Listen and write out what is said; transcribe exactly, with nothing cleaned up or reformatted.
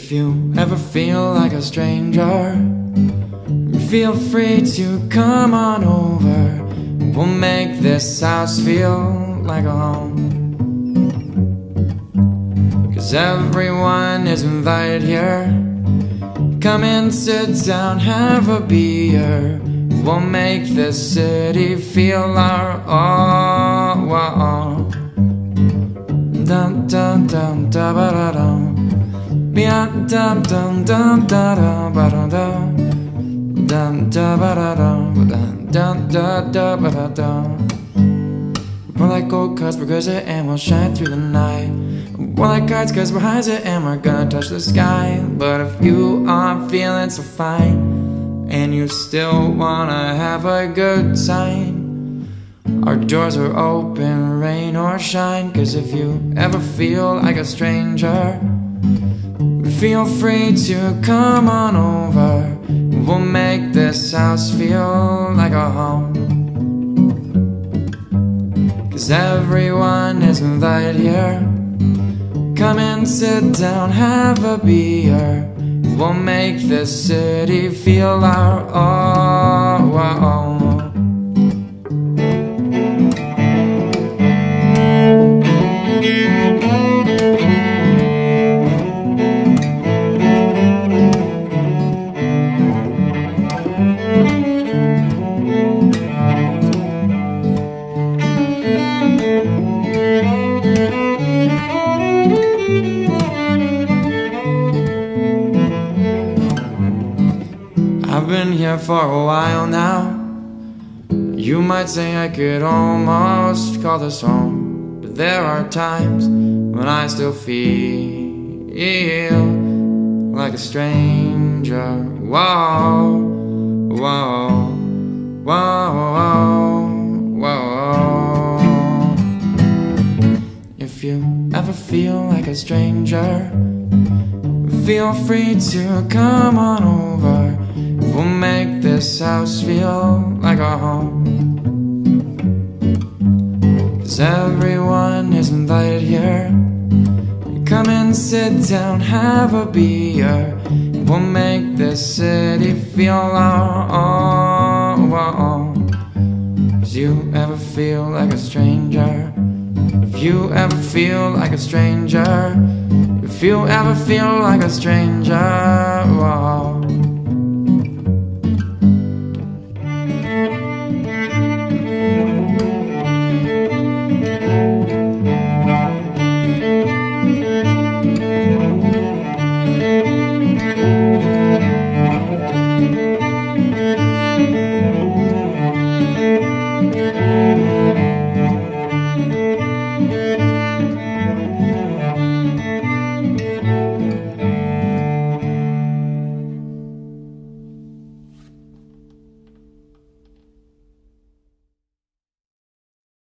If you ever feel like a stranger, feel free to come on over. We'll make this house feel like a home. 'Cause everyone is invited here. Come and sit down, have a beer. We'll make this city feel our own. Dun dun dun da ba da dum. Dun dun dun dun da da ba da dum. Dun da ba da dum. Dun dun da da ba da dum. We're like gold cause we're good and we'll shine through the night. We're like kites cause we're high and we're gonna touch the sky. But if you aren't feeling so fine and you still wanna have a good time, our doors are open, rain or shine. 'Cause if you ever feel like a stranger, feel free to come on over. We'll make this house feel like a home. 'Cause everyone is invited here. Come and sit down, have a beer. We'll make this city feel our own. I've been here for a while now. You might say I could almost call this home, but there are times when I still feel like a stranger. Whoa, whoa, whoa, whoa. If you ever feel like a stranger, feel free to come on over. We'll make this house feel like a home. 'Cause everyone is invited here. Come and sit down, have a beer. We'll make this city feel our own. 'Cause you ever feel like a stranger, if you ever feel like a stranger, if you ever feel like a stranger, whoa.